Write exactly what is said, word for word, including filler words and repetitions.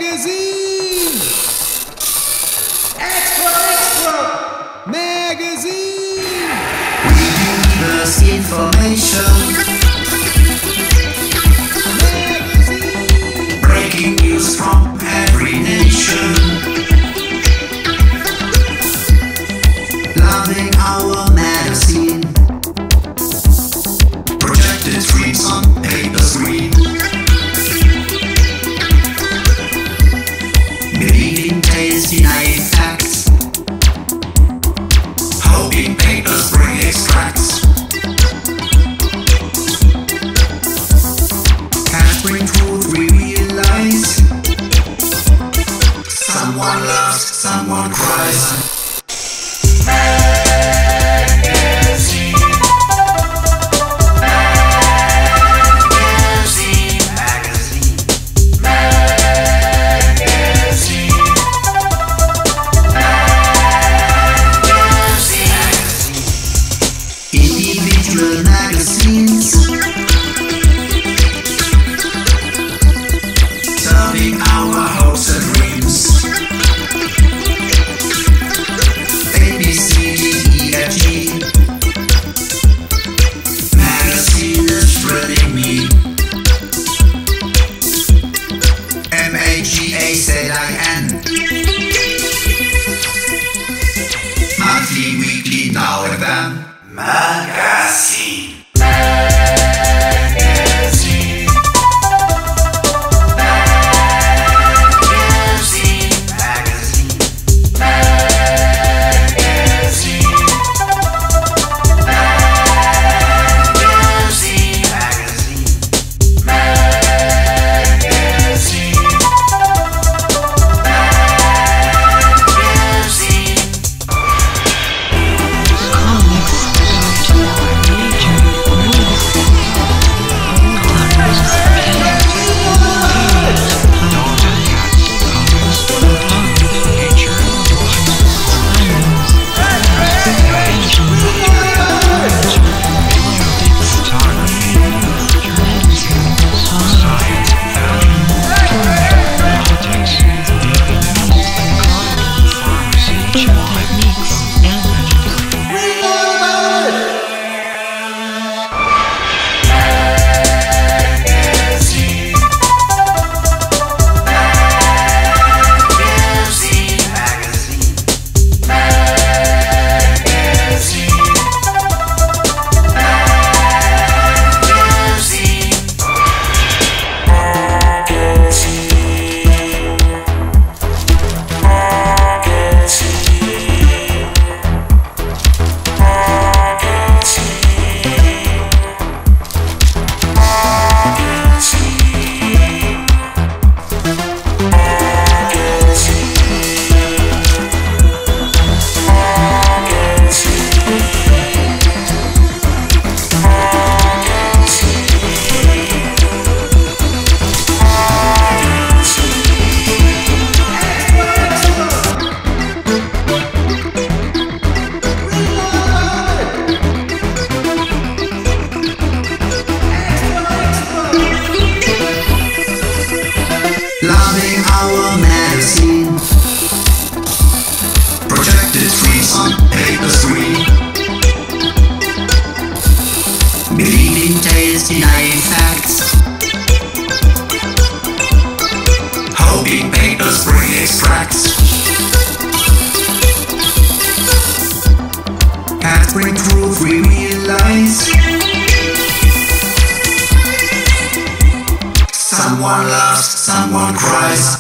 Magazine! Extra, extra! Magazine! We give us information. Magazine! Breaking news from every nation. Loving our magazine. Projected screens on paper screen. Believing taste, denying facts. Hoping papers bring extracts. Capturing truth we realize. Someone loves, someone cries. Individual magazines serving our hopes and dreams. A B C D E F G magazine is thrilling me. M A G A Z I N monthly, weekly, now and then. Magazine. Magazine. Magazine. Magazine. Magazine. Magazine. Magazine. Magazine. Loving our magazine. Projected screens on paper screen. Believing taste, denying facts. Hoping papers bring extracts. Capturing truth we realize. Someone loves, someone cries.